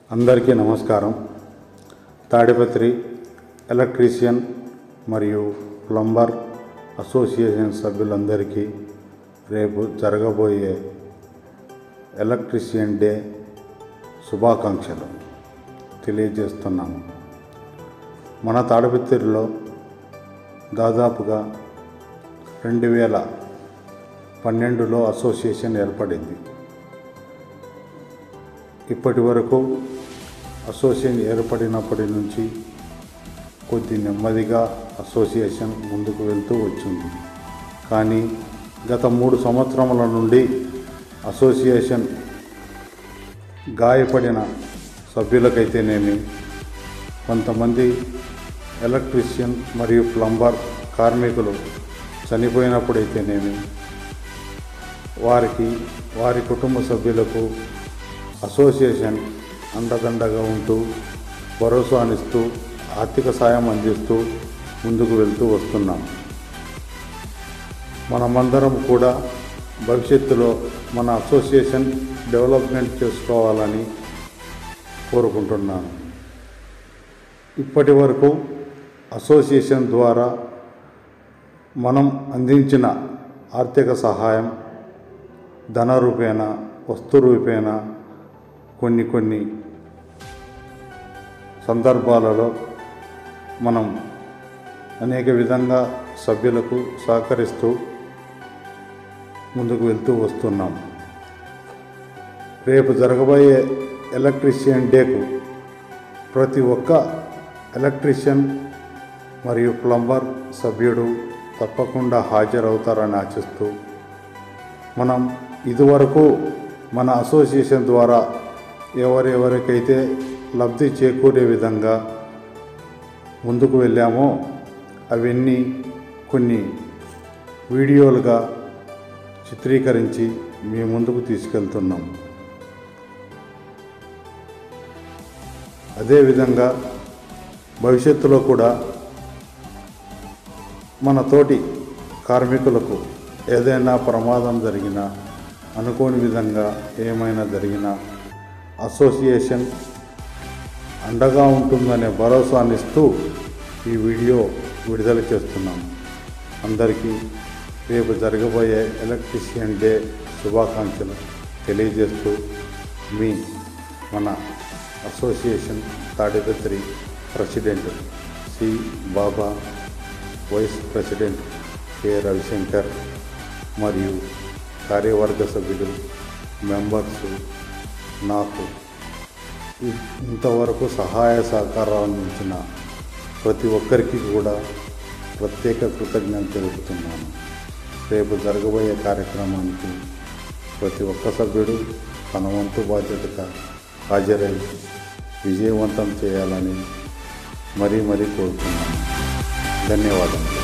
అందరికీ నమస్కారం. తాడిపత్రి ఎలక్ట్రీషియన్ మరియు ప్లంబర్ అసోసియేషన్ సభ్యులందరికీ రేపు జరగబోయే ఎలక్ట్రీషియన్ డే శుభాకాంక్షలు తెలియజేస్తున్నాము. మన తాడిపత్రిలో దాదాపుగా 2012లో అసోసియేషన్ ఏర్పడింది. ఇప్పటి వరకు అసోసియేషన్ ఏర్పడినప్పటి నుంచి కొద్ది నెమ్మదిగా అసోసియేషన్ ముందుకు వెళ్తూ వచ్చింది. కానీ గత 3 సంవత్సరముల నుండి అసోసియేషన్ గాయపడిన సభ్యులకైతేనేమి, కొంతమంది ఎలక్ట్రీషియన్ మరియు ప్లంబర్ కార్మికులు చనిపోయినప్పుడైతేనేమి, వారి కుటుంబ సభ్యులకు అసోసియేషన్ అండదండగా ఉంటూ భరోసానిస్తూ ఆర్థిక సాయం అందిస్తూ ముందుకు వెళ్తూ వస్తున్నాం. మనమందరం కూడా భవిష్యత్తులో మన అసోసియేషన్ డెవలప్మెంట్ చేసుకోవాలని కోరుకుంటున్నాను. ఇప్పటి వరకు అసోసియేషన్ ద్వారా మనం అందించిన ఆర్థిక సహాయం ధన రూపేణ, వస్తు రూపేణ కొన్ని సందర్భాలలో మనం అనేక విధంగా సభ్యులకు సహకరిస్తూ ముందుకు వెళ్తూ వస్తున్నాం. రేపు జరగబోయే ఎలక్ట్రీషియన్ డేకు ప్రతి ఒక్క ఎలక్ట్రీషియన్ మరియు ప్లంబర్ సభ్యుడు తప్పకుండా హాజరవుతారని ఆశిస్తూ, మనం ఇదివరకు మన అసోసియేషన్ ద్వారా ఎవరెవరికైతే లబ్ధి చేకూరే విధంగా ముందుకు వెళ్ళామో అవన్నీ కొన్ని వీడియోలుగా చిత్రీకరించి మీ ముందుకు తీసుకెళ్తున్నాం. అదేవిధంగా భవిష్యత్తులో కూడా మన తోటి కార్మికులకు ఏదైనా ప్రమాదం జరిగినా, అనుకోని విధంగా ఏమైనా జరిగినా అసోసియేషన్ అండగా ఉంటుందనే భరోసానిస్తూ ఈ వీడియో విడుదల చేస్తున్నాం. అందరికీ రేపు జరగబోయే ఎలక్ట్రీషియన్ డే శుభాకాంక్షలు తెలియజేస్తూ మన association Tadipatri president C Baba, vice president K Ravishankar మరియు కార్యవర్గ సభ్యులు, మెంబర్స్ నాకు ఇంతవరకు సహాయ సహకారాలు అందించిన ప్రతి ఒక్కరికి కూడా ప్రత్యేక కృతజ్ఞతలు తెలుపుతున్నాను. రేపు జరగబోయే కార్యక్రమానికి ప్రతి ఒక్క సభ్యుడు తన వంతు బాధ్యతగా హాజరై విజయవంతం చేయాలని మరీ కోరుతున్నాను. ధన్యవాదాలు.